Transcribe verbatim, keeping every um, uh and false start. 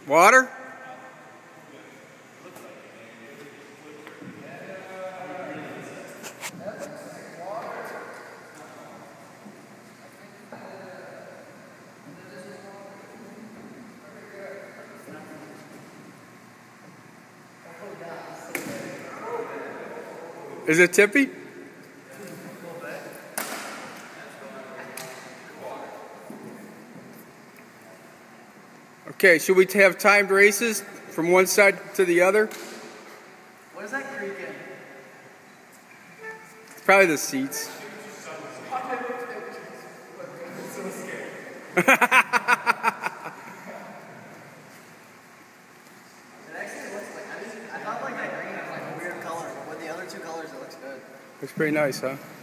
Water? Is it tippy? Okay, should we have timed races from one side to the other? What is that creaking? It's probably the seats. It actually looks like, I, mean, I thought like that green was like a weird color, but with the other two colors it looks good. Looks pretty nice, huh?